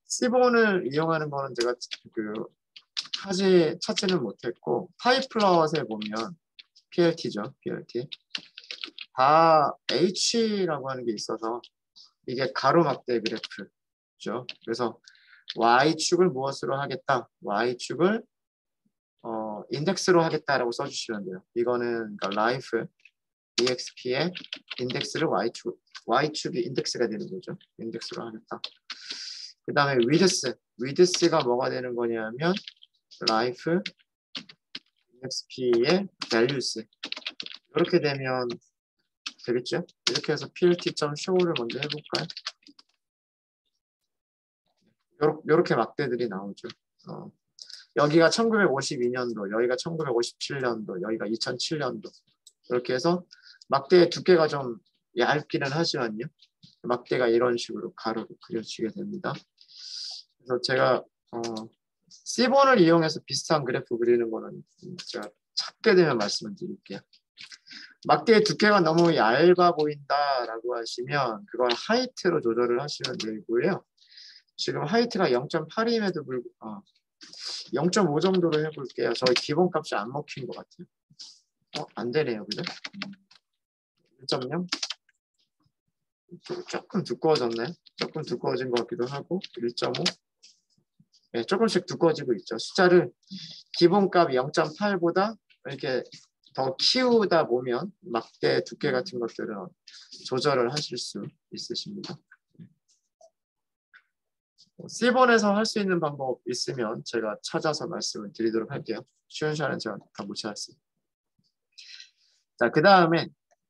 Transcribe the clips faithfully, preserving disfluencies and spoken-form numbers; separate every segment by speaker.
Speaker 1: 씨본을 이용하는 거는 제가 그 하지 찾지는 못했고 파이플럿에 보면 피엘티죠. 피엘티. 다 H라고 하는 게 있어서 이게 가로막대 그래프죠. 그래서 Y축을 무엇으로 하겠다? Y축을 어, 인덱스로 하겠다라고 써주시면 돼요. 이거는 그러니까 life exp의 인덱스를 Y축, Y축이 인덱스가 되는 거죠. 인덱스로 하겠다. 그 다음에 width, width가 뭐가 되는 거냐면 life exp의 values. 이렇게 되면 되겠죠? 이렇게 해서 plt.show를 먼저 해볼까요? 요렇게 막대들이 나오죠. 어. 여기가 천구백오십이 년도, 여기가 천구백오십칠 년도, 여기가 이천칠 년도. 이렇게 해서 막대의 두께가 좀 얇기는 하지만요. 막대가 이런 식으로 가로로 그려지게 됩니다. 그래서 제가 어, 씨본을 이용해서 비슷한 그래프 그리는 거는 제가 찾게 되면 말씀을 드릴게요. 막대의 두께가 너무 얇아 보인다라고 하시면 그걸 하이트로 조절을 하시면 되고요. 지금 하이트가 영 점 팔임에도 불구하고 어, 영 점 오 정도로 해볼게요. 저희 기본값이 안 먹힌 것 같아요. 어, 안 되네요, 그죠? 일 점 영? 조금 두꺼워졌네. 조금 두꺼워진 것 같기도 하고 일 점 오? 네, 조금씩 두꺼워지고 있죠. 숫자를 기본값 영 점 팔보다 이렇게 더 키우다 보면 막대 두께 같은 것들은 조절을 하실 수 있으십니다. 씨본에서 할 수 있는 방법 있으면 제가 찾아서 말씀을 드리도록 할게요. 쉬운 시간은 제가 다 못 찾았어요. 자, 그 다음에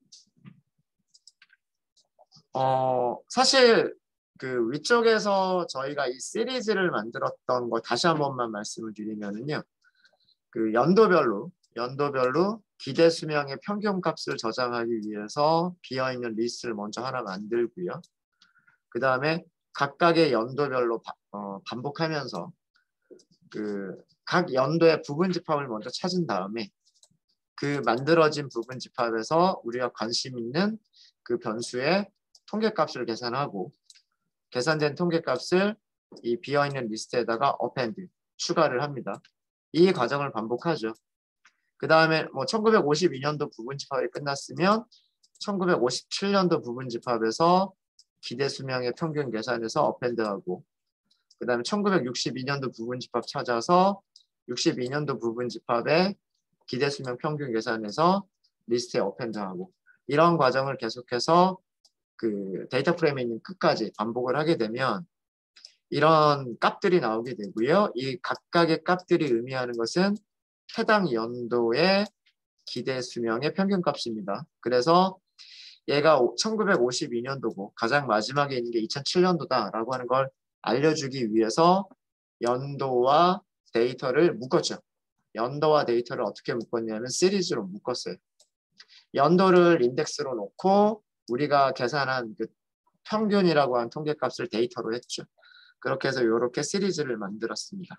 Speaker 1: 어, 사실 그 위쪽에서 저희가 이 시리즈를 만들었던 거 다시 한 번만 말씀을 드리면은요. 그 연도별로 연도별로 기대 수명의 평균 값을 저장하기 위해서 비어있는 리스트를 먼저 하나 만들고요. 그 다음에 각각의 연도별로 바, 어, 반복하면서 그 각 연도의 부분 집합을 먼저 찾은 다음에 그 만들어진 부분 집합에서 우리가 관심 있는 그 변수의 통계값을 계산하고 계산된 통계값을 이 비어있는 리스트에다가 append, 추가를 합니다. 이 과정을 반복하죠. 그 다음에 뭐 천구백오십이 년도 부분 집합이 끝났으면 천구백오십칠 년도 부분 집합에서 기대 수명의 평균 계산해서 append하고 그 다음에 천구백육십이 년도 부분 집합 찾아서 육십이 년도 부분 집합에 기대 수명 평균 계산해서 리스트에 append하고 이런 과정을 계속해서 그 데이터 프레임에 있는 끝까지 반복을 하게 되면 이런 값들이 나오게 되고요. 이 각각의 값들이 의미하는 것은 해당 연도의 기대 수명의 평균 값입니다. 그래서 얘가 천구백오십이 년도고 가장 마지막에 있는 게 이천칠 년도다라고 하는 걸 알려주기 위해서 연도와 데이터를 묶었죠. 연도와 데이터를 어떻게 묶었냐면 시리즈로 묶었어요. 연도를 인덱스로 놓고 우리가 계산한 그 평균이라고 하는 통계값을 데이터로 했죠. 그렇게 해서 이렇게 시리즈를 만들었습니다.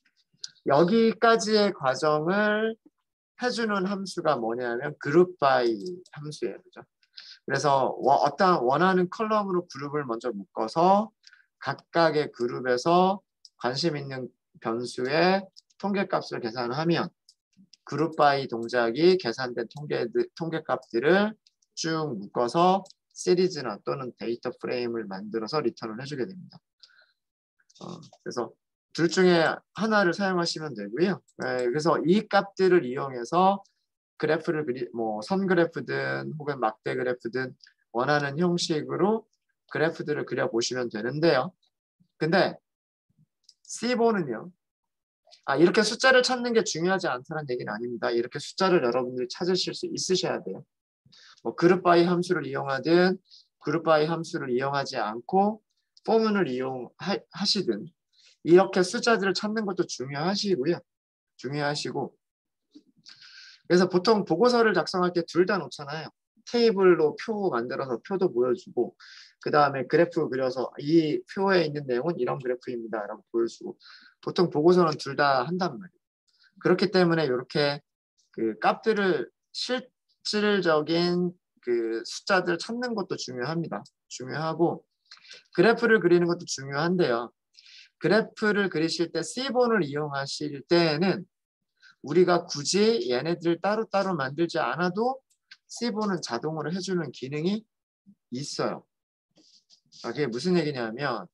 Speaker 1: 여기까지의 과정을 해주는 함수가 뭐냐면 그룹 바이 함수예요. 그죠? 그래서 어떤 원하는 컬럼으로 그룹을 먼저 묶어서 각각의 그룹에서 관심 있는 변수의 통계값을 계산하면 그룹 바이 동작이 계산된 통계, 통계값들을 쭉 묶어서 시리즈나 또는 데이터 프레임을 만들어서 리턴을 해주게 됩니다. 어, 그래서 둘 중에 하나를 사용하시면 되고요. 네, 그래서 이 값들을 이용해서 그래프를 그리, 뭐 선그래프든 혹은 막대 그래프든 원하는 형식으로 그래프들을 그려보시면 되는데요. 근데 씨본은요. 아, 이렇게 숫자를 찾는 게 중요하지 않다는 얘기는 아닙니다. 이렇게 숫자를 여러분들이 찾으실 수 있으셔야 돼요. 뭐 그룹 바이 함수를 이용하든 그룹 바이 함수를 이용하지 않고 포문을 이용하시든 이렇게 숫자들을 찾는 것도 중요하시고요. 중요하시고 그래서 보통 보고서를 작성할 때 둘 다 놓잖아요. 테이블로 표 만들어서 표도 보여주고 그 다음에 그래프 그려서 이 표에 있는 내용은 이런 그래프입니다 라고 보여주고 보통 보고서는 둘 다 한단 말이에요. 그렇기 때문에 이렇게 그 값들을 실질적인 그 숫자들 찾는 것도 중요합니다. 중요하고 그래프를 그리는 것도 중요한데요. 그래프를 그리실 때 씨본을 이용하실 때에는 우리가 굳이 얘네들을 따로따로 만들지 않아도 씨본은 자동으로 해주는 기능이 있어요. 아, 그게 무슨 얘기냐면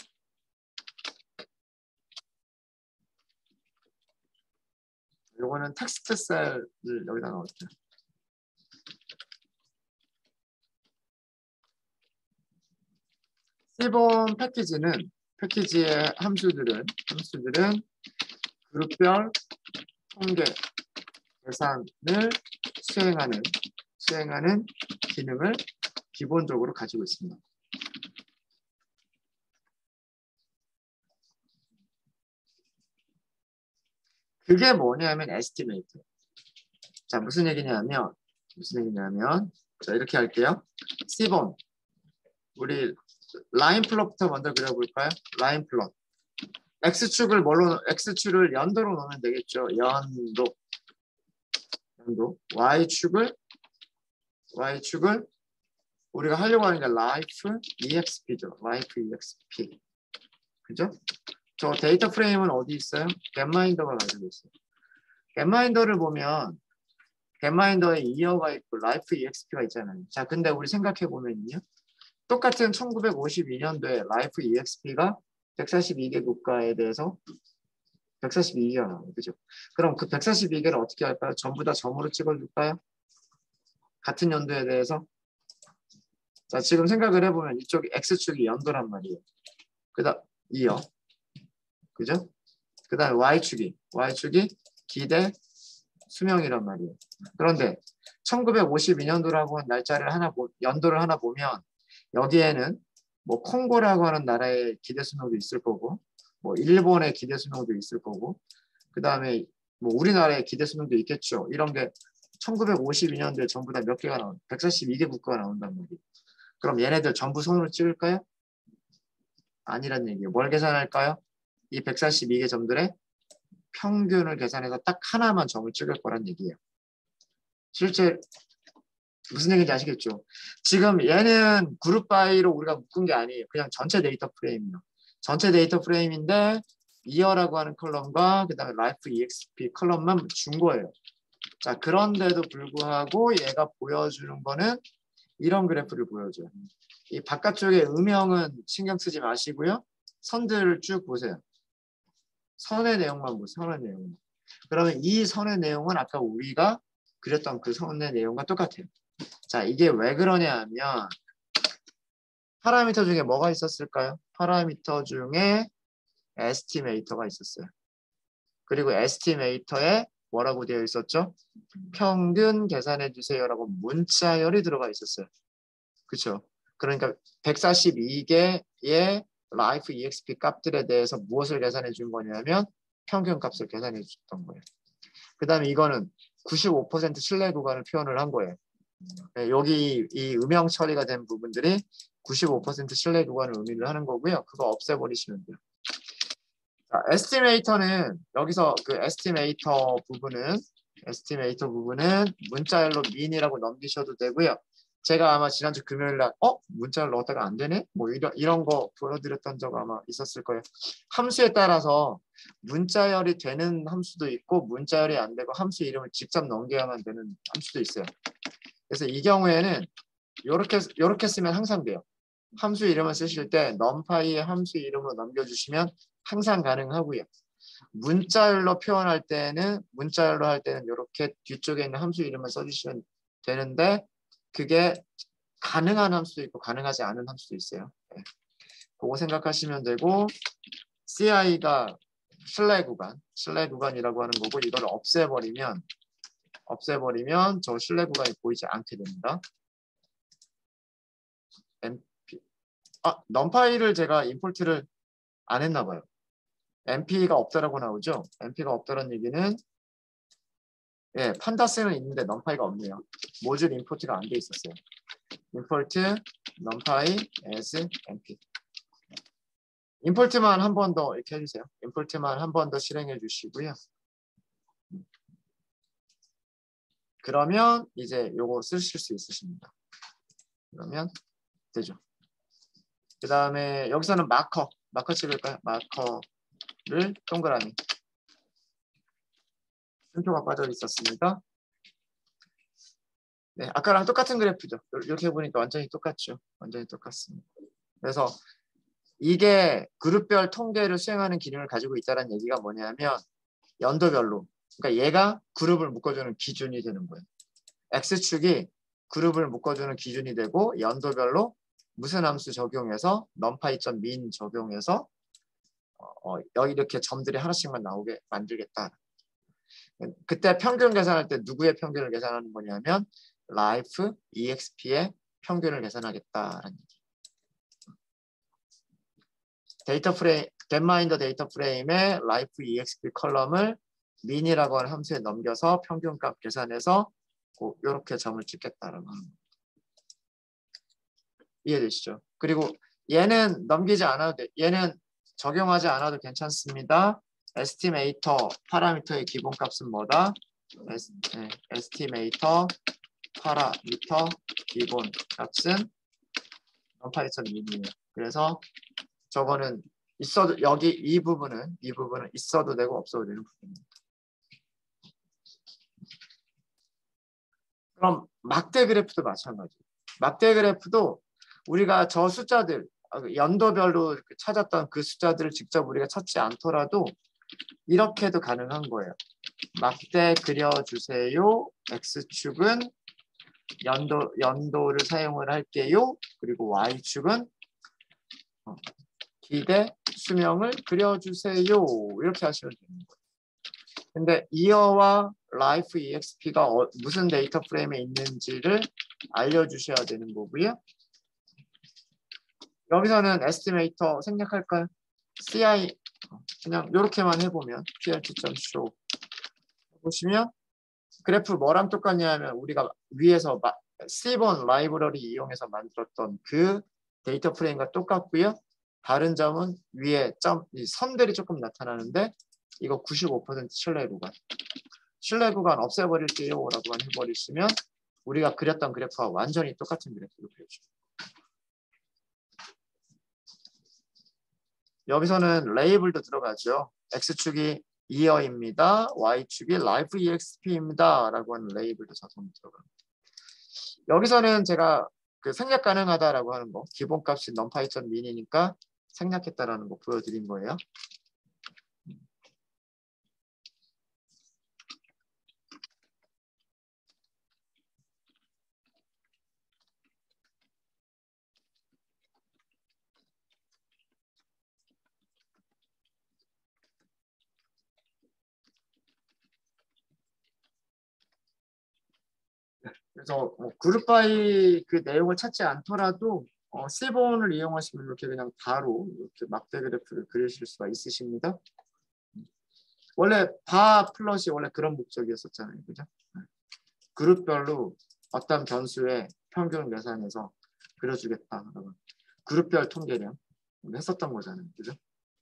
Speaker 1: 요거는 텍스트 셀을 여기다 넣을게요. 씨본 패키지는 패키지의 함수들은 함수들은 그룹별 통계 계산을 수행하는 수행하는 기능을 기본적으로 가지고 있습니다. 그게 뭐냐면 에스티메이트. 자, 무슨 얘기냐면 무슨 얘기냐면 자, 이렇게 할게요. 씨본 우리 라인 플롯부터 먼저 그려볼까요? 라인 플롯. X축을 뭘로 X축을 연도로 놓으면 되겠죠. 연도. 연도. Y축을 Y축을 우리가 하려고 하는 게 life exp죠. life exp. 그죠? 저 데이터 프레임은 어디 있어요? 겟마인더가 가지고 있어요. 겟마인더를 보면 겟마인더에 이어가 있고 life exp가 있잖아요. 자, 근데 우리 생각해 보면요. 똑같은 천구백오십이 년도에 life exp가 백사십이 개 국가에 대해서 백사십이 개가 나와요. 그죠? 그럼 그 백사십이 개를 어떻게 할까요? 전부 다 점으로 찍어줄까요? 같은 연도에 대해서? 자, 지금 생각을 해보면 이쪽이 X축이 연도란 말이에요. 그 다음 이어. 그죠? 그 다음에 Y축이 Y축이 기대 수명이란 말이에요. 그런데 천구백오십이 년도라고 한 날짜를 하나 연도를 하나 보면 여기에는 뭐 콩고라고 하는 나라의 기대 수명도 있을 거고 뭐 일본의 기대 수명도 있을 거고 그 다음에 뭐 우리나라의 기대 수명도 있겠죠. 이런 게 천구백오십이 년도에 전부 다 몇 개가 나온 백사십이 개 국가가 나온단 말이에요. 그럼 얘네들 전부 손으로 찍을까요? 아니란 얘기예요. 뭘 계산할까요? 이 백사십이 개 점들의 평균을 계산해서 딱 하나만 점을 찍을 거란 얘기예요. 실제 무슨 얘기인지 아시겠죠? 지금 얘는 그룹 바이로 우리가 묶은 게 아니에요. 그냥 전체 데이터 프레임이요. 전체 데이터 프레임인데 이어라고 하는 컬럼과 그 다음에 라이프 이엑스피 컬럼만 준 거예요. 자, 그런데도 불구하고 얘가 보여주는 거는 이런 그래프를 보여줘요. 이 바깥쪽에 음영은 신경 쓰지 마시고요. 선들을 쭉 보세요. 선의 내용만 보세요. 선의 내용. 그러면 이 선의 내용은 아까 우리가 그렸던 그 선의 내용과 똑같아요. 자, 이게 왜 그러냐 하면 파라미터 중에 뭐가 있었을까요? 파라미터 중에 에스티메이터가 있었어요. 그리고 에스티메이터에 뭐라고 되어 있었죠? 평균 계산해 주세요라고 문자열이 들어가 있었어요. 그렇죠? 그러니까 백사십이 개의 라이프 이엑스피 값들에 대해서 무엇을 계산해 준 거냐면 평균 값을 계산해 줬던 거예요. 그 다음에 이거는 구십오 퍼센트 신뢰 구간을 표현을 한 거예요. 여기 이 음영 처리가 된 부분들이 구십오 퍼센트 신뢰 구간을 의미를 하는 거고요. 그거 없애버리시면 돼요. 자, 에스티메이터는 여기서 그 에스티메이터 부분은 에스티메이터 부분은 문자열로 민이라고 넘기셔도 되고요. 제가 아마 지난주 금요일날 어? 문자열 넣었다가 안 되네? 뭐 이런, 이런 거 보여드렸던 적 아마 있었을 거예요. 함수에 따라서 문자열이 되는 함수도 있고 문자열이 안 되고 함수 이름을 직접 넘겨야만 되는 함수도 있어요. 그래서 이 경우에는 이렇게 이렇게 쓰면 항상 돼요. 함수 이름을 쓰실 때 numPy의 함수 이름으로 넘겨주시면 항상 가능하고요. 문자열로 표현할 때는 문자열로 할 때는 이렇게 뒤쪽에 있는 함수 이름을 써주시면 되는데 그게 가능한 함수도 있고 가능하지 않은 함수도 있어요. 네. 그거 생각하시면 되고 씨아이가 신뢰 구간, 신뢰 구간이라고 하는 거고 이걸 없애버리면 없애버리면 저 신뢰 구간이 보이지 않게 됩니다. 엠피 아, numPy를 제가 임포트를 안 했나 봐요. 엠피가 없다라고 나오죠. 엠피가 없다는 얘기는 예, 판다스는 있는데 numPy가 없네요. 모듈 임포트가 안 돼 있었어요. import numpy as 엠피. 임포트만 한 번 더 이렇게 해주세요. 임포트만 한 번 더 실행해 주시고요. 그러면 이제 요거 쓰실 수 있으십니다. 그러면 되죠. 그 다음에 여기서는 마커. 마커 찍을까요? 마커를 동그라미. 순표가 빠져 있었습니다. 네, 아까랑 똑같은 그래프죠. 이렇게 보니까 완전히 똑같죠. 완전히 똑같습니다. 그래서 이게 그룹별 통계를 수행하는 기능을 가지고 있다는 얘기가 뭐냐면 연도별로, 그러니까 얘가 그룹을 묶어주는 기준이 되는 거예요. X축이 그룹을 묶어주는 기준이 되고 연도별로 무슨 함수 적용해서 numPy.min 적용해서 어, 여기 이렇게 점들이 하나씩만 나오게 만들겠다. 그때 평균 계산할 때 누구의 평균을 계산하는 거냐면 life exp의 평균을 계산하겠다라는 얘기. 데이터 프레임, getMind 데이터 프레임의 life exp 컬럼을 min이라고 하는 함수에 넘겨서 평균값 계산해서 이렇게 점을 찍겠다라는 거. 이해되시죠? 그리고 얘는 넘기지 않아도 돼. 얘는 적용하지 않아도 괜찮습니다. 에스티메이터 파라미터의 기본값은 뭐다? 에스, 네, 에스티메이터 파라미터 기본값은 numPy.min이에요. 그래서 저거는 있어도 여기 이 부분은 이 부분은 있어도 되고 없어도 되는 부분입니다. 그럼 막대 그래프도 마찬가지예요. 막대 그래프도 우리가 저 숫자들 연도별로 찾았던 그 숫자들을 직접 우리가 찾지 않더라도 이렇게도 가능한 거예요. 막대 그려주세요. X축은 연도, 연도를 사용을 할게요. 그리고 Y축은 기대 수명을 그려주세요. 이렇게 하시면 되는 거예요. 근데 이어와 life exp가 어, 무슨 데이터 프레임에 있는지를 알려주셔야 되는 거고요. 여기서는 에스티메이터 생략할까요? 씨아이 그냥 이렇게만 해보면 plt.show 보시면 그래프 뭐랑 똑같냐면 우리가 위에서 씨본 라이브러리 이용해서 만들었던 그 데이터 프레임과 똑같고요. 다른 점은 위에 점, 이 선들이 조금 나타나는데 이거 구십오 퍼센트 신뢰 구간. 신뢰 구간 없애버릴게요 라고만 해버리시면 우리가 그렸던 그래프와 완전히 똑같은 그래프를 그려줘요. 여기서는 레이블도 들어가죠. X축이 이어입니다. Y축이 life exp입니다. 라고 하는 레이블도 자동으로 들어갑니다. 여기서는 제가 그 생략 가능하다라고 하는 거 기본값이 numPy.min이니까 생략했다라는 거 보여드린 거예요. 그래서 뭐 그룹 바이 그 내용을 찾지 않더라도 어, 씨본을 이용하시면 이렇게 그냥 바로 이렇게 막대 그래프를 그리실 수가 있으십니다. 원래 바 플롯이 원래 그런 목적이었었잖아요, 그죠? 그룹별로 어떤 변수의 평균 계산해서 그려주겠다. 그룹별 통계량 했었던 거잖아요, 그죠?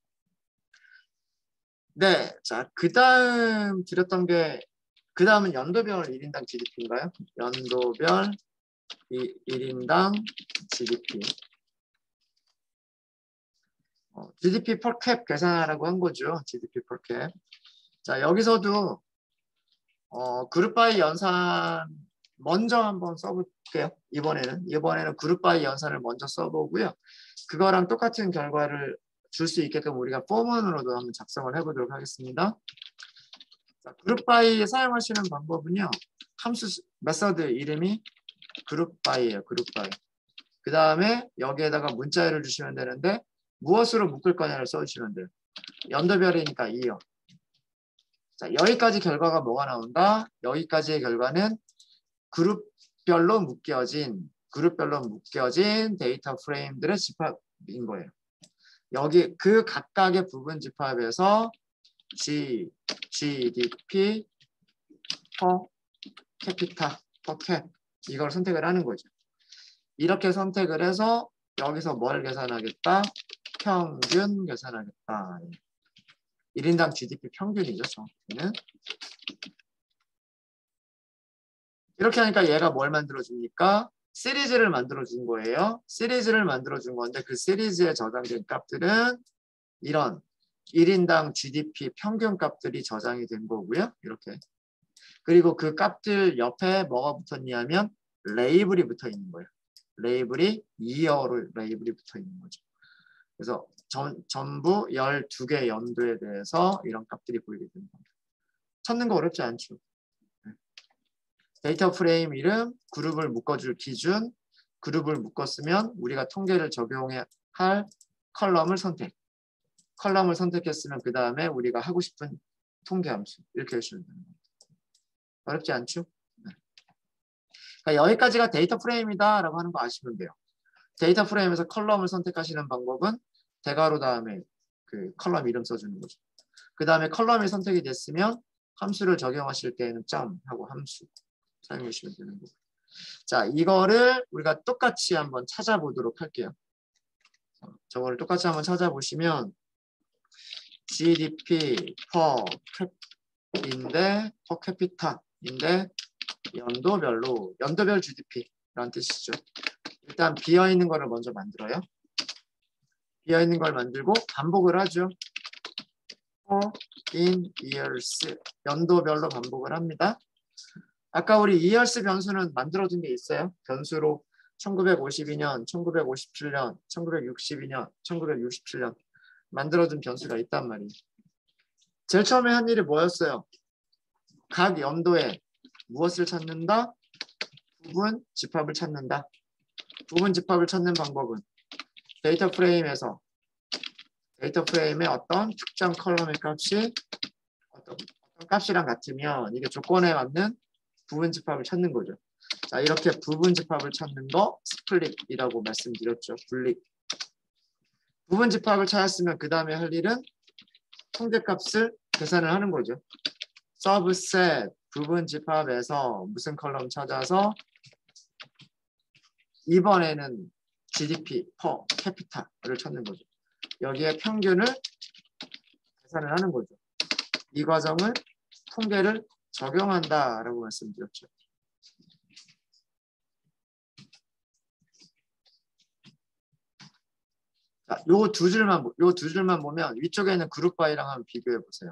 Speaker 1: 네, 자, 그 다음 드렸던 게 그 다음은 연도별 일 인당 지디피인가요? 연도별 일 인당 지디피. 어, 지디피 per cap 계산하라고 한 거죠. 지디피 per cap. 자, 여기서도 어, 그룹 바이 연산 먼저 한번 써볼게요. 이번에는. 이번에는 그룹 바이 연산을 먼저 써보고요. 그거랑 똑같은 결과를 줄 수 있게끔 우리가 포문으로도 한번 작성을 해보도록 하겠습니다. 자, 그룹 바이 사용하시는 방법은요. 함수 메서드 이름이 그룹 바이예요. 그룹 바이. 그 다음에 여기에다가 문자열을 주시면 되는데 무엇으로 묶을 거냐를 써주시면 돼요. 연도별이니까 이요. 자, 여기까지 결과가 뭐가 나온다? 여기까지의 결과는 그룹별로 묶여진 그룹별로 묶여진 데이터 프레임들의 집합인 거예요. 여기 그 각각의 부분 집합에서 G, 지디피, per capita, per cap 이걸 선택을 하는 거죠. 이렇게 선택을 해서 여기서 뭘 계산하겠다? 평균 계산하겠다. 일 인당 지디피 평균이죠. 정확히는. 이렇게 하니까 얘가 뭘 만들어줍니까? 시리즈를 만들어준 거예요. 시리즈를 만들어준 건데 그 시리즈에 저장된 값들은 이런 일 인당 지디피 평균 값들이 저장이 된 거고요. 이렇게. 그리고 그 값들 옆에 뭐가 붙었냐면 레이블이 붙어 있는 거예요. 레이블이 이어로 레이블이 붙어 있는 거죠. 그래서 전, 전부 열두 개 연도에 대해서 이런 값들이 보이게 되는 겁니다. 찾는 거 어렵지 않죠. 데이터 프레임 이름, 그룹을 묶어줄 기준, 그룹을 묶었으면 우리가 통계를 적용해야 할 컬럼을 선택. 컬럼을 선택했으면 그 다음에 우리가 하고 싶은 통계 함수 이렇게 해주시면 됩니다. 어렵지 않죠? 네. 그러니까 여기까지가 데이터 프레임이다 라고 하는 거 아시면 돼요. 데이터 프레임에서 컬럼을 선택하시는 방법은 대괄호 다음에 그 컬럼 이름 써주는 거죠. 그 다음에 컬럼이 선택이 됐으면 함수를 적용하실 때에는 점 하고 함수 사용해 주시면 되는 거고. 자, 이거를 우리가 똑같이 한번 찾아보도록 할게요. 저거를 똑같이 한번 찾아보시면 지디피 per cap인데 per capita인데 연도별로 연도별 지디피라는 뜻이죠. 일단 비어있는 거를 먼저 만들어요. 비어있는 걸 만들고 반복을 하죠. for in years 연도별로 반복을 합니다. 아까 우리 years 변수는 만들어둔 게 있어요. 변수로 천구백오십이 년, 천구백오십칠 년, 천구백육십이 년, 천구백육십칠 년 만들어둔 변수가 있단 말이에요. 제일 처음에 한 일이 뭐였어요? 각 연도에 무엇을 찾는다? 부분 집합을 찾는다. 부분 집합을 찾는 방법은 데이터 프레임에서 데이터 프레임의 어떤 특정 컬럼의 값이 어떤, 어떤 값이랑 같으면 이게 조건에 맞는 부분 집합을 찾는 거죠. 자, 이렇게 부분 집합을 찾는 거 스플릿이라고 말씀드렸죠. 분립. 부분 집합을 찾았으면 그 다음에 할 일은 통계값을 계산을 하는 거죠. 서브셋 부분 집합에서 무슨 컬럼 찾아서 이번에는 지디피 per capita를 찾는 거죠. 여기에 평균을 계산을 하는 거죠. 이 과정을 통계를 적용한다라고 말씀드렸죠. 자, 요 두 줄만 요 두 줄만 보면 위쪽에 있는 그룹 바이랑 한번 비교해 보세요.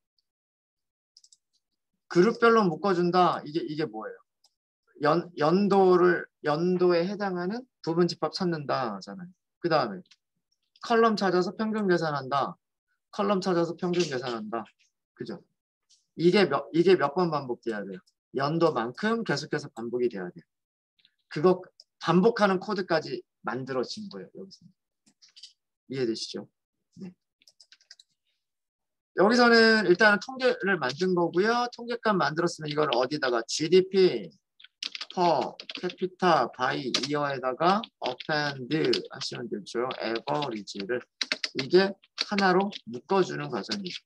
Speaker 1: 그룹별로 묶어준다. 이게 이게 뭐예요? 연 연도를 연도에 해당하는 부분 집합 찾는다잖아요. 그 다음에 컬럼 찾아서 평균 계산한다. 컬럼 찾아서 평균 계산한다. 그죠? 이게 몇 이게 몇 번 반복돼야 돼요? 연도만큼 계속해서 반복이 돼야 돼요. 그거 반복하는 코드까지 만들어진 거예요. 여기서 이해되시죠? 네. 여기서는 일단은 통계를 만든 거고요. 통계값 만들었으면 이걸 어디다가 지디피 per capita by year에다가 append 하시면 되죠. average를 이게 하나로 묶어주는 과정이죠.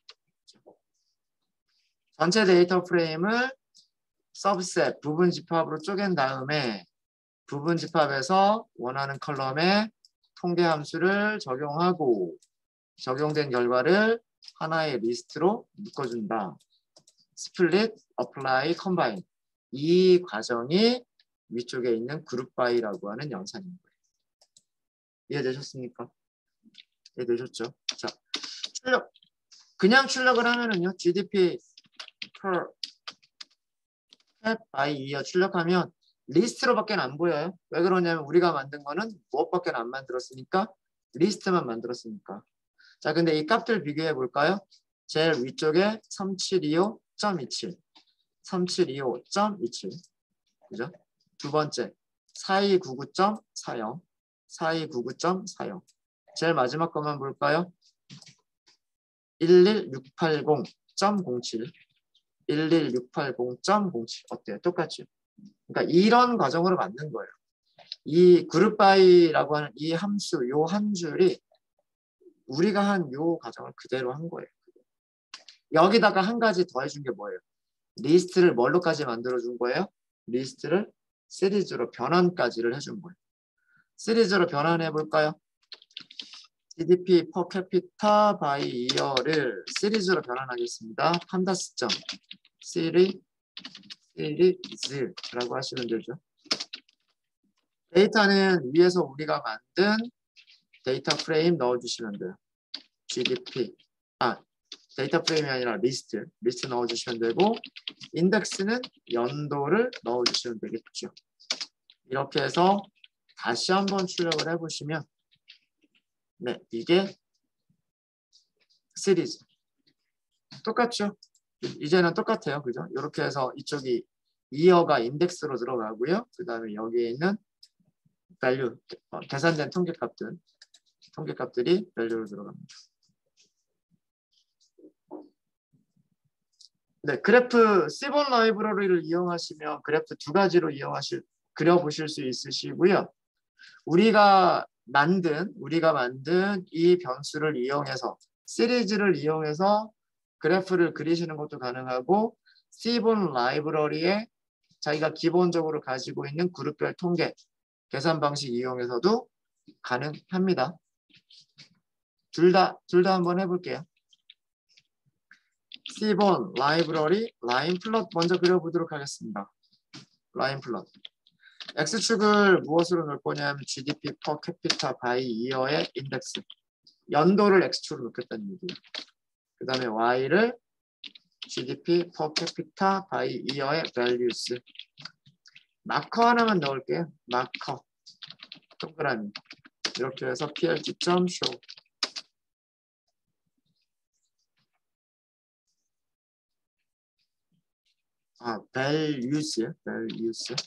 Speaker 1: 전체 데이터 프레임을 서브셋 부분 집합으로 쪼갠 다음에 부분 집합에서 원하는 컬럼에 통계 함수를 적용하고 적용된 결과를 하나의 리스트로 묶어준다. 스플릿, 어플라이, 컴바인 이 과정이 위쪽에 있는 그룹 바이라고 하는 영상인 거예요. 이해되셨습니까? 이해되셨죠? 자, 출력. 그냥 출력을 하면은요. 지디피 per cap by year 출력하면 리스트로밖에 안 보여요. 왜 그러냐면 우리가 만든 거는 무엇밖에 안 만들었으니까 리스트만 만들었으니까. 자, 근데 이 값들 비교해 볼까요? 제일 위쪽에 삼칠이오 점 이칠 삼칠이오 점 이칠 그죠? 두 번째 사이구구 점 사영 사이구구 점 사영 제일 마지막 것만 볼까요? 일일육팔공 점 공칠 일일육팔공 점 공칠 어때요? 똑같죠? 그러니까 이런 과정으로 만든 거예요. 이 그룹 바이라고 하는 이 함수 요 한 줄이 우리가 한 요 과정을 그대로 한 거예요. 여기다가 한 가지 더 해준 게 뭐예요? 리스트를 뭘로까지 만들어준 거예요? 리스트를 시리즈로 변환까지를 해준 거예요. 시리즈로 변환해 볼까요? 지디피 per capita by year를 시리즈로 변환하겠습니다. 판다스 점 시리 시리즈라고 하시면 되죠. 데이터는 위에서 우리가 만든 데이터 프레임 넣어주시면 돼요. 지디피 아 데이터 프레임이 아니라 리스트 리스트 넣어주시면 되고 인덱스는 연도를 넣어주시면 되겠죠. 이렇게 해서 다시 한번 출력을 해보시면 네 이게 시리즈 똑같죠? 이제는 똑같아요. 그죠? 이렇게 해서 이쪽이 이어가 인덱스로 들어가고요. 그 다음에 여기에 있는 value, 어, 계산된 통계값들, 통계값들이 value로 들어갑니다. 네, 그래프 씨본 라이브러리를 이용하시면 그래프 두 가지로 이용하실, 그려보실 수 있으시고요. 우리가 만든, 우리가 만든 이 변수를 이용해서, 시리즈를 이용해서 그래프를 그리시는 것도 가능하고, 씨본 라이브러리에 자기가 기본적으로 가지고 있는 그룹별 통계, 계산 방식 이용해서도 가능합니다. 둘 다, 둘 다 한번 해볼게요. 씨본 라이브러리 라인 플롯 먼저 그려보도록 하겠습니다. 라인 플롯. X축을 무엇으로 넣을 거냐면 지디피 per capita by year의 인덱스. 연도를 X축으로 넣겠다는 얘기예요. 그 다음에 Y를 지디피 per capita by year의 values. 마커 하나만 넣을게요. 마커. 동그라미. 이렇게 해서 plt.show. 아, values. values.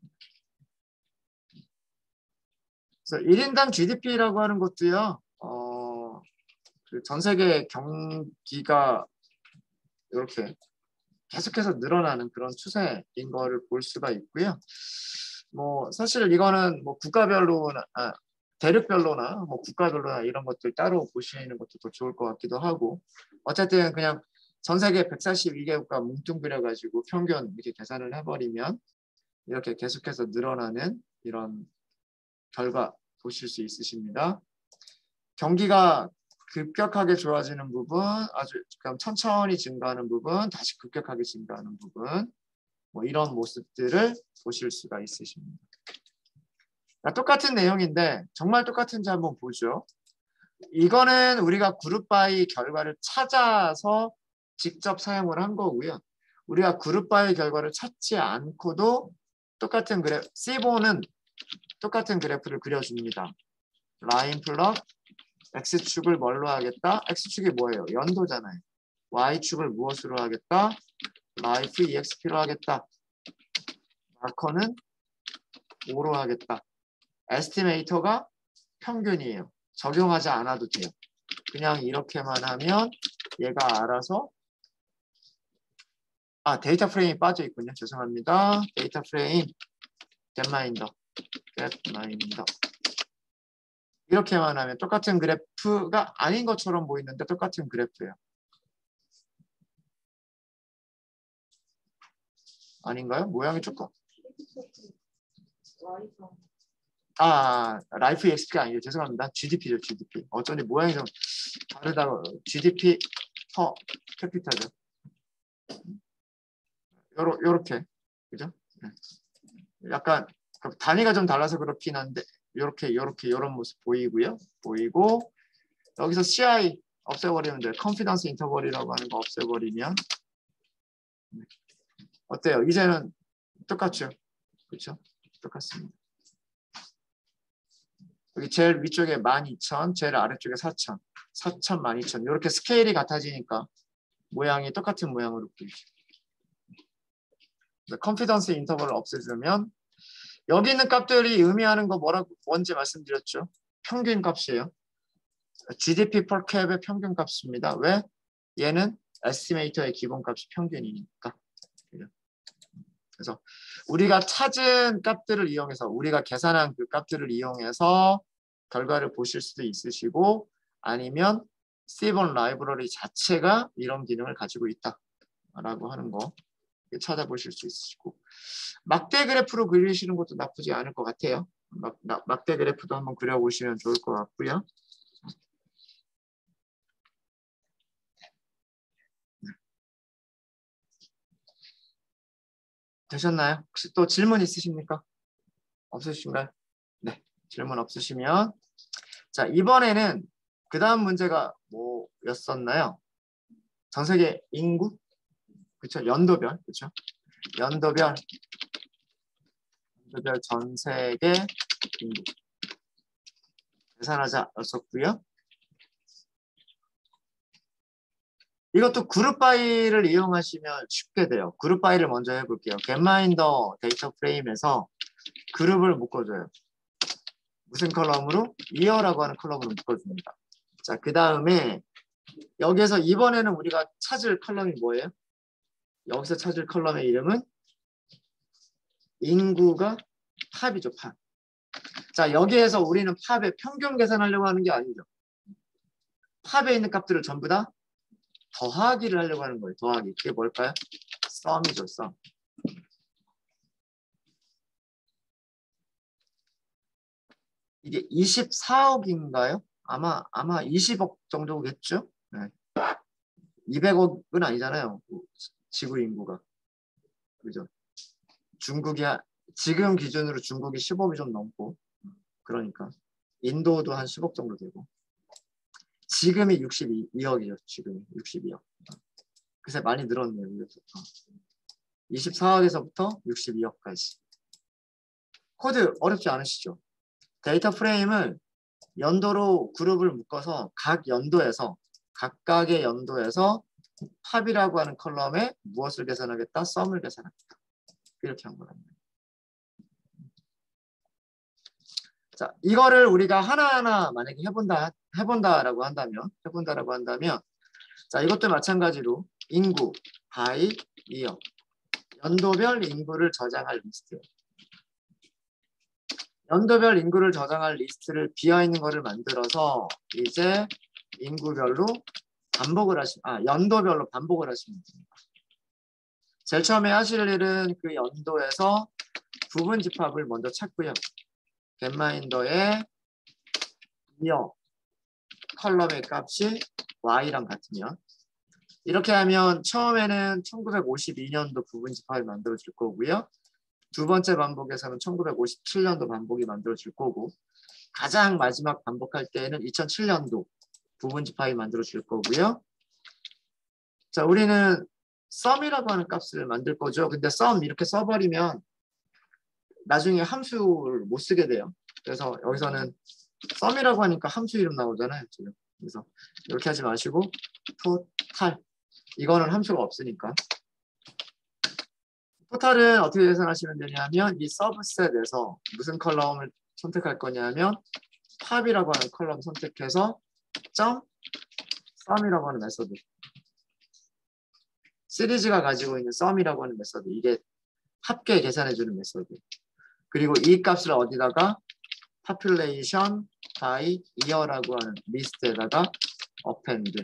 Speaker 1: 그래서 일 인당 지디피라고 하는 것도요. 어, 그 전 세계 경기가 이렇게 계속해서 늘어나는 그런 추세인 거를 볼 수가 있고요. 뭐 사실 이거는 뭐 국가별로나 아, 대륙별로나 뭐 국가별로나 이런 것들 따로 보시는 것도 더 좋을 것 같기도 하고 어쨌든 그냥 전 세계 백사십이 개 국가 뭉뚱그려 가지고 평균 이렇게 계산을 해버리면 이렇게 계속해서 늘어나는 이런 결과 보실 수 있으십니다. 경기가 급격하게 좋아지는 부분, 아주 그럼 천천히 증가하는 부분, 다시 급격하게 증가하는 부분, 뭐 이런 모습들을 보실 수가 있으십니다. 그러니까 똑같은 내용인데 정말 똑같은지 한번 보죠. 이거는 우리가 그룹 바이 결과를 찾아서 직접 사용을 한 거고요. 우리가 그룹 바이 결과를 찾지 않고도 똑같은 그래프, 씨본은 똑같은 그래프를 그려줍니다. 라인 플롯 X축을 뭘로 하겠다? X축이 뭐예요? 연도잖아요. Y축을 무엇으로 하겠다? 라이프 이엑스피로 하겠다. 마커는 오로 하겠다. 에스티메이터가 평균이에요. 적용하지 않아도 돼요. 그냥 이렇게만 하면 얘가 알아서 아 데이터 프레임이 빠져 있군요. 죄송합니다. 데이터 프레임 getMinder getMinder 이렇게만 하면 똑같은 그래프가 아닌 것처럼 보이는데 똑같은 그래프예요. 아닌가요? 모양이 조금 아 라이프 이엑스피가 아니에요. 죄송합니다. 지디피죠. 지디피. 어쩐지 모양이 좀 다르다고. 지디피 퍼 캐피탈죠. 요러, 요렇게 그죠? 약간 단위가 좀 달라서 그렇긴 한데 요렇게 요렇게 요런 모습 보이고요. 보이고 여기서 씨아이 없애버리면 돼요. 컨피던스 인터벌이라고 하는 거 없애버리면 어때요? 이제는 똑같죠? 그렇죠? 똑같습니다. 여기 제일 위쪽에 만 이천, 제일 아래쪽에 사천, 사천, 만 이천 이렇게 스케일이 같아지니까 모양이 똑같은 모양으로 보이죠. 컨피던스 인터벌을 없애주면 여기 있는 값들이 의미하는 거 뭐라고 뭔지 말씀드렸죠. 평균 값이에요. 지디피 per cap의 평균 값입니다. 왜? 얘는 에스티메이터의 기본 값이 평균이니까. 그래서 우리가 찾은 값들을 이용해서 우리가 계산한 그 값들을 이용해서 결과를 보실 수도 있으시고 아니면 씨본 라이브러리 자체가 이런 기능을 가지고 있다라고 하는 거 찾아보실 수 있으시고 막대 그래프로 그리시는 것도 나쁘지 않을 것 같아요. 막, 막, 막대 그래프도 한번 그려보시면 좋을 것 같고요. 되셨나요? 혹시 또 질문 있으십니까? 없으신가요? 네, 질문 없으시면 자 이번에는 그 다음 문제가 뭐 인구였었나요? 전 세계 인구? 그쵸? 연도별, 그쵸? 연도별, 연도별 전 세계 인구. 계산하자였었고요. 이것도 그룹 바이를 이용하시면 쉽게 돼요. 그룹 바이를 먼저 해볼게요. 겟마인더 데이터 프레임에서 그룹을 묶어줘요. 무슨 컬럼으로? 이어라고 하는 컬럼으로 묶어줍니다. 자, 그 다음에 여기에서 이번에는 우리가 찾을 컬럼이 뭐예요? 여기서 찾을 컬럼의 이름은 인구가 팝이죠, 팝. 자, 여기에서 우리는 팝의 평균 계산하려고 하는 게 아니죠. 팝에 있는 값들을 전부 다 더하기를 하려고 하는 거예요. 더하기. 그게 뭘까요? 썸이죠, 썸. 이게 이십사억인가요? 아마 아마 이십억 정도겠죠? 네. 이백억은 아니잖아요. 지구 인구가. 그죠? 중국이 지금 기준으로 중국이 십억이 좀 넘고, 그러니까 인도도 한 십억 정도 되고, 지금이 육십이억이죠. 지금이 육십이억. 그래서 많이 늘었네요. 이십사억에서부터 육십이억까지. 코드 어렵지 않으시죠? 데이터 프레임을 연도로 그룹을 묶어서 각 연도에서 각각의 연도에서 팝이라고 하는 컬럼에 무엇을 계산하겠다? 썸을 계산하겠다. 이렇게 한 거랍니다. 자, 이거를 우리가 하나하나 만약에 해본다, 해본다라고 한다면, 해본다라고 한다면, 자, 이것도 마찬가지로 인구, 바이, 이어, 연도별 인구를 저장할 리스트예요. 연도별 인구를 저장할 리스트를 비어있는 거를 만들어서 이제 인구별로 반복을 하시, 아, 연도별로 반복을 하시면 됩니다. 제일 처음에 하실 일은 그 연도에서 부분 집합을 먼저 찾고요. 겟마인더의 이어 컬럼의 값이 y랑 같으면, 이렇게 하면 처음에는 천구백오십이년도 부분 집합을 만들어줄 거고요. 두 번째 반복에서는 천구백오십칠년도 반복이 만들어질 거고, 가장 마지막 반복할 때에는 이천칠년도 부분 집합이 만들어질 거고요. 자, 우리는 썸이라고 하는 값을 만들 거죠. 근데 썸 이렇게 써버리면 나중에 함수를 못 쓰게 돼요. 그래서 여기서는 썸이라고 하니까 함수 이름 나오잖아요. 지금. 그래서 이렇게 하지 마시고 토탈, 이거는 함수가 없으니까. 토탈은 어떻게 계산하시면 되냐면 이 서브셋에서 무슨 컬럼을 선택할 거냐면 팝이라고 하는 컬럼 선택해서 점 썸이라고 하는 메소드, 시리즈가 가지고 있는 썸이라고 하는 메소드, 이게 합계 계산해주는 메소드. 그리고 이 값을 어디다가 population by year라고 하는 리스트에다가 append.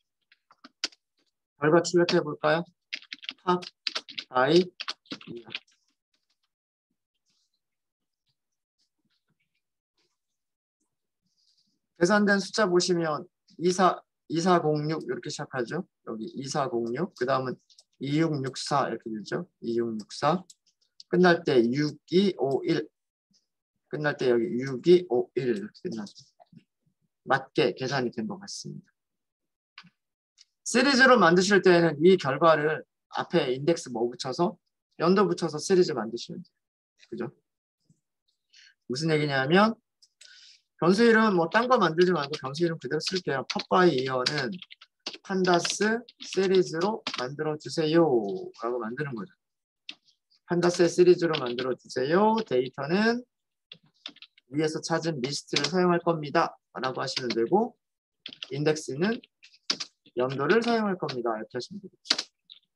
Speaker 1: 결과 출력해 볼까요? pop by year. 계산된 숫자 보시면 이사, 이사공육 이렇게 시작하죠. 여기 이사공육, 그 다음은 이육육사 이렇게 되죠. 이육육사. 끝날 때 육이오일, 끝날 때 여기 육이오일 이렇게 끝나죠. 맞게 계산이 된 것 같습니다. 시리즈로 만드실 때는 이 결과를 앞에 인덱스 뭐 붙여서 연도 붙여서 시리즈 만드시면 돼요. 그죠? 무슨 얘기냐면 변수 이름 뭐 딴 거 만들지 말고 변수 이름 그대로 쓸게요. 팝바이 이어는 판다스 시리즈로 만들어 주세요 라고 만드는 거죠. 판다스 시리즈로 만들어 주세요. 데이터는 위에서 찾은 리스트를 사용할 겁니다 라고 하시면 되고, 인덱스는 연도를 사용할 겁니다 이렇게 하시면 되겠죠.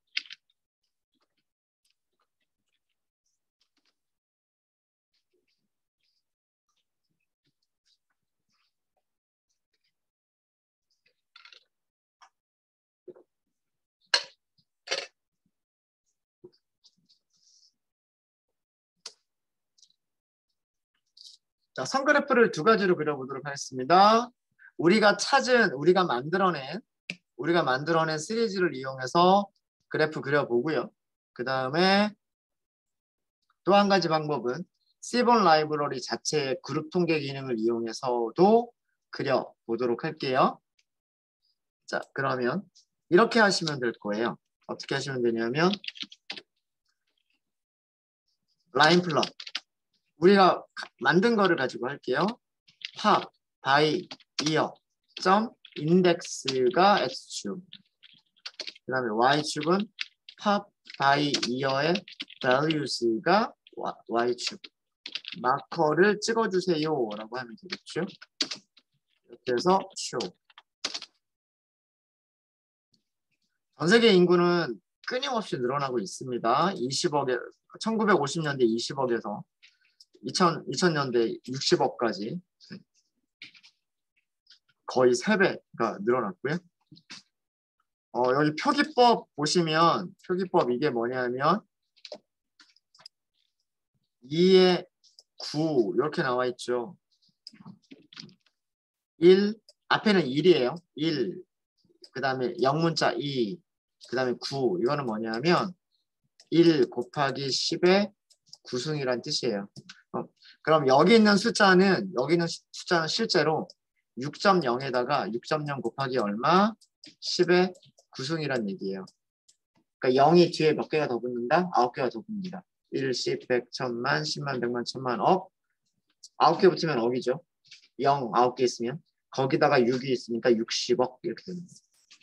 Speaker 1: 자, 선그래프를 두 가지로 그려보도록 하겠습니다. 우리가 찾은, 우리가 만들어낸, 우리가 만들어낸 시리즈를 이용해서 그래프 그려보고요. 그 다음에 또 한 가지 방법은 씨본 라이브러리 자체의 그룹 통계 기능을 이용해서도 그려보도록 할게요. 자, 그러면 이렇게 하시면 될 거예요. 어떻게 하시면 되냐면 라인 플롯. 우리가 만든 거를 가지고 할게요. 팝, 바이, 이어, 점, 인덱스가 X축. 그 다음에 Y축은 팝, 바이, 이어의 values가 Y축. 마커를 찍어주세요 라고 하면 되겠죠. 이렇게 해서 show. 전 세계 인구는 끊임없이 늘어나고 있습니다. 이십억에 천구백오십 년대 이십억에서 이천, 이천 년대 육십억까지 거의 세 배가 늘어났고요. 어, 여기 표기법 보시면 표기법 이게 뭐냐면 이의 구 이렇게 나와 있죠. 일 앞에는 일이에요. 일 그 다음에 영문자 이 그 다음에 구 이거는 뭐냐면 일 곱하기 십의 구승이란 뜻이에요. 어, 그럼 여기 있는 숫자는 여기 있는 숫자는 실제로 육 점 영에다가 육 점 영 곱하기 얼마? 십의 구승이란 얘기예요. 그러니까 영이 뒤에 몇 개가 더 붙는다? 아홉 개가 더 붙습니다. 일, 십, 백, 천만, 십만, 백만, 천만, 억. 아홉 개 붙으면 억이죠. 영 아홉 개 있으면 거기다가 육이 있으니까 육십억 이렇게 됩니다.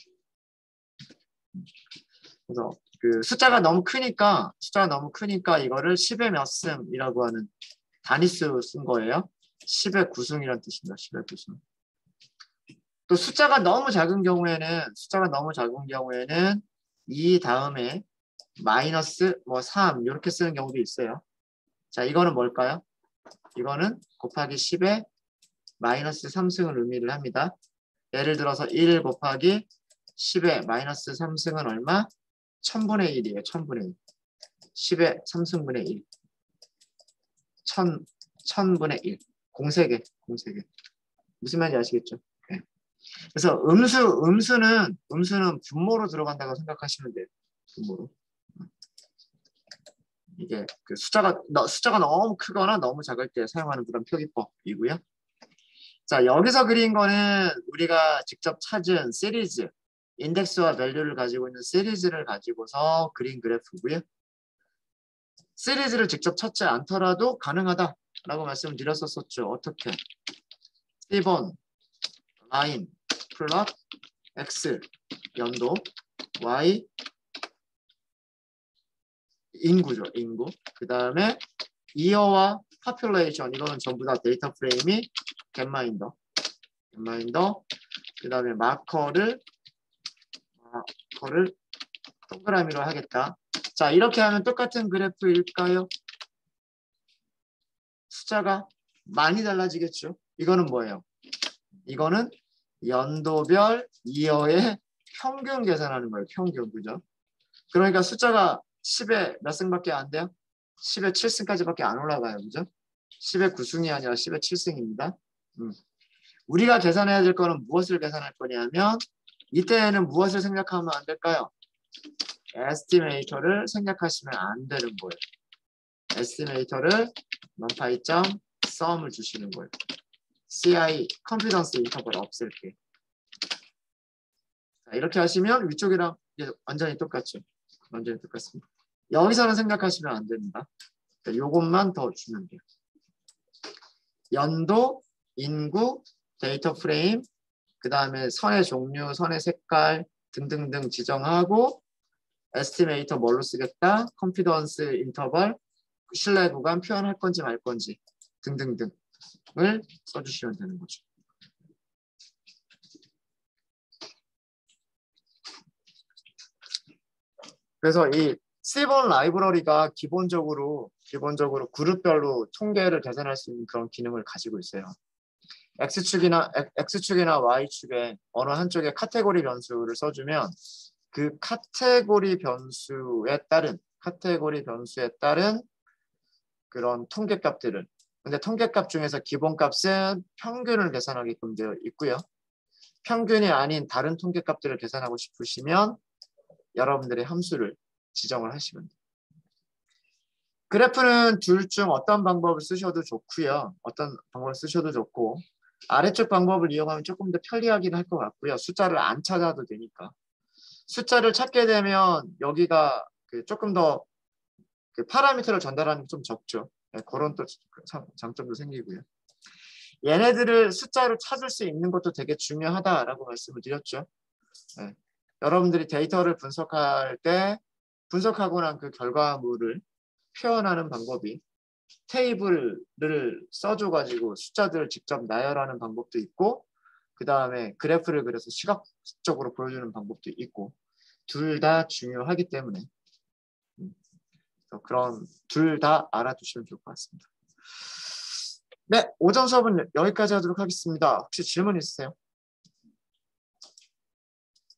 Speaker 1: 그래서 그 숫자가 너무 크니까 숫자가 너무 크니까 이거를 십의 몇 승이라고 하는 단위수 쓴 거예요. 십의 구승이라는 뜻입니다. 십의 구승. 또 숫자가 너무 작은 경우에는 숫자가 너무 작은 경우에는 이 다음에 마이너스 뭐 삼 이렇게 쓰는 경우도 있어요. 자, 이거는 뭘까요? 이거는 곱하기 십의 마이너스 삼승을 의미를 합니다. 예를 들어서 일 곱하기 십의 마이너스 삼승은 얼마? 천분의 일이에요. 천분의 일. 십의 삼승분의 일. 천, 천분의 일. 공세개, 공세개. 무슨 말인지 아시겠죠? 네. 그래서 음수, 음수는, 음수는 분모로 들어간다고 생각하시면 돼요. 분모로. 이게 그 숫자가, 숫자가 너무 크거나 너무 작을 때 사용하는 그런 표기법이고요. 자, 여기서 그린 거는 우리가 직접 찾은 시리즈, 인덱스와 밸류를 가지고 있는 시리즈를 가지고서 그린 그래프고요. 시리즈를 직접 찾지 않더라도 가능하다라고 말씀을 드렸었죠. 어떻게? 일 번 라인 플롯 X 연도 Y 인구죠. 인구. 그 다음에 이어와 population 이거는 전부 다 데이터 프레임이 겟마인더 겟마인더 그 다음에 마커를 마커를 동그라미로 하겠다. 자, 이렇게 하면 똑같은 그래프일까요? 숫자가 많이 달라지겠죠. 이거는 뭐예요? 이거는 연도별 이어의 평균 계산하는 거예요. 평균. 그죠? 그러니까 숫자가 십의 몇 승밖에 안 돼요? 십의 칠 승까지밖에 안 올라가요. 그죠? 십의 구 승이 아니라 십의 칠 승입니다. 음. 우리가 계산해야 될 거는 무엇을 계산할 거냐면 이때에는 무엇을 생략하면 안 될까요? 에스티메이터를 생략하시면 안 되는 거예요. 에스티메이터를 넘파이점 썸을 주시는 거예요. 씨아이 컨피던스 인터벌 없앨게. 자, 이렇게 하시면 위쪽이랑 이제 완전히 똑같죠. 완전히 똑같습니다. 여기서는 생각하시면 안 됩니다. 요것만 더 주면 돼요. 연도, 인구, 데이터 프레임, 그 다음에 선의 종류, 선의 색깔 등등등 지정하고 에스티메이터 뭘로 쓰겠다? 컨피던스 인터벌, 신뢰 구간 표현할 건지 말 건지 등등등을 써주시면 되는 거죠. 그래서 이 씨본 라이브러리가 기본적으로 기본적으로 그룹별로 통계를 계산할 수 있는 그런 기능을 가지고 있어요. X축이나 X축이나 Y축에 어느 한쪽에 카테고리 변수를 써주면 그 카테고리 변수에 따른 카테고리 변수에 따른 그런 통계값들을 근데 통계값 중에서 기본값은 평균을 계산하게끔 되어 있고요. 평균이 아닌 다른 통계값들을 계산하고 싶으시면 여러분들의 함수를 지정을 하시면 돼요. 그래프는 둘 중 어떤 방법을 쓰셔도 좋고요. 어떤 방법을 쓰셔도 좋고 아래쪽 방법을 이용하면 조금 더 편리하긴 할 것 같고요. 숫자를 안 찾아도 되니까. 숫자를 찾게 되면 여기가 그 조금 더 그 파라미터를 전달하는 게 좀 적죠. 네, 그런 또 장점도 생기고요. 얘네들을 숫자로 찾을 수 있는 것도 되게 중요하다라고 말씀을 드렸죠. 네. 여러분들이 데이터를 분석할 때 분석하고 난 그 결과물을 표현하는 방법이 테이블을 써줘가지고 숫자들을 직접 나열하는 방법도 있고 그 다음에 그래프를 그려서 시각적으로 보여주는 방법도 있고 둘 다 중요하기 때문에 그런 둘 다 알아두시면 좋을 것 같습니다. 네, 오전 수업은 여기까지 하도록 하겠습니다. 혹시 질문 있으세요?